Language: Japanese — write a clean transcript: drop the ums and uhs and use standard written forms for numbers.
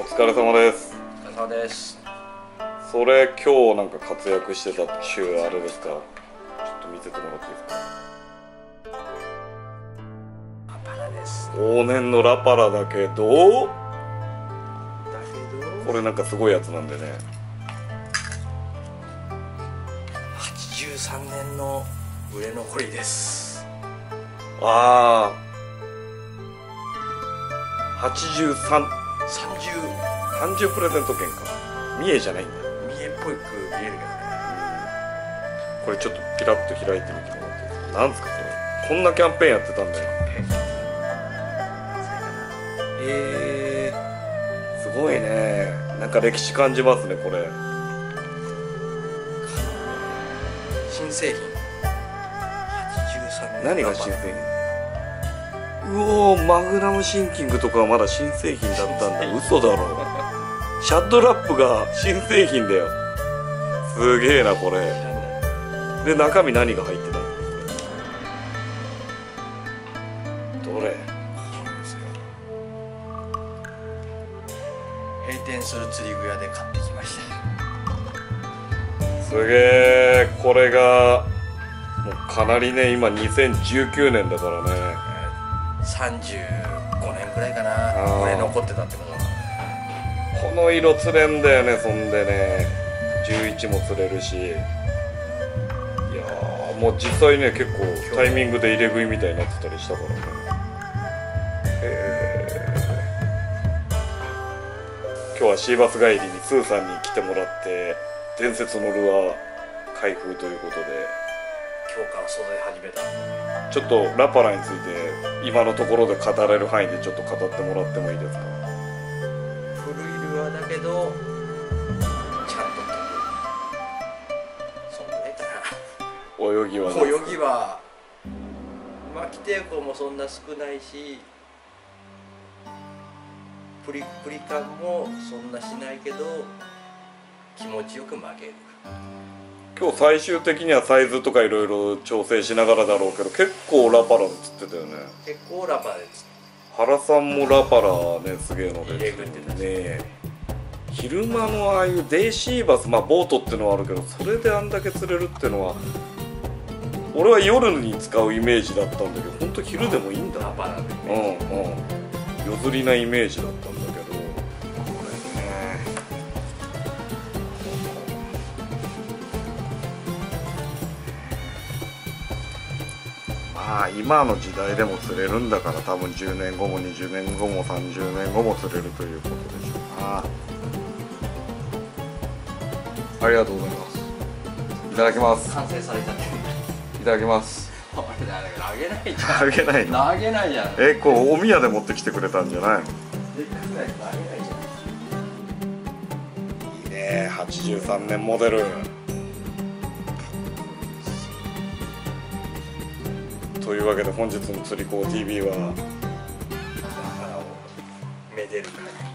疲れ様です。 お疲れ様です。 それ今日なんか活躍してた週あれですか？ちょっと見せてもらっていいですか？ ラパラです。 往年のラパラだけどこれなんかすごいやつなんでね。 83年の売れ残りです。 ああ、83 30プレゼント券か。三重じゃないんだ。 三重っぽく見えるけどね。 これちょっとピラッと開いてみてもらっていいですか？なんですかこれ。こんなキャンペーンやってたんだよ。すごいね。なんか歴史感じますねこれ。 新製品。83年。 何が新製品？うおー、マグナムシンキングとかはまだ新製品だったんだ。嘘だろ。シャッドラップが新製品だよ。すげえなこれ。で中身何が入ってたの？どれ？ 閉店する釣り具屋で買ってきました。 すげえ。これがもうかなりね、今2019年だからね。 35年くらいかな。これ残ってたってもの。 この色釣れんだよね。そんでね11も釣れるし、いやーもう実際ね結構タイミングで入れ食いみたいになってたりしたからね。今日はシーバス帰りにスーさんに来てもらって伝説のルアー開封ということで、 今日から素材始めた。 ちょっとラパラについて今のところで語れる範囲でちょっと語ってもらってもいいですか？ 古いルアーだけどちゃんと飛ぶ。そんぐらいかな。 泳ぎは泳ぎは巻き抵抗もそんな少ないし、プリプリ感もそんなしないけど気持ちよく曲げる。 今日最終的にはサイズとかいろいろ調整しながらだろうけど、結構ラパラで釣ってたよね。 結構ラパで釣って原さんもラパラね、すげえので入れ食ってたね。昼間のああいうデイシーバス、まあボートってのはあるけど、それであんだけ釣れるってのは俺は夜に使うイメージだったんだけど、ほんと昼でもいいんだ。 ラパラでうんうん、夜釣りなイメージだったんだけど、これねまあ今の時代でも釣れるんだから、多分10年後も20年後も30年後も釣れるということでしょうな。ありがとうございます。いただきます。 完成されたって。 いただきます。 あれだ、投げないじゃん。 あげないの？ 投げないじゃん。 こうお宮で持ってきてくれたんじゃないの？ でかくないと投げないじゃん。 いいね、83年モデル。というわけで本日の釣り子 TV はラパラをめでる会。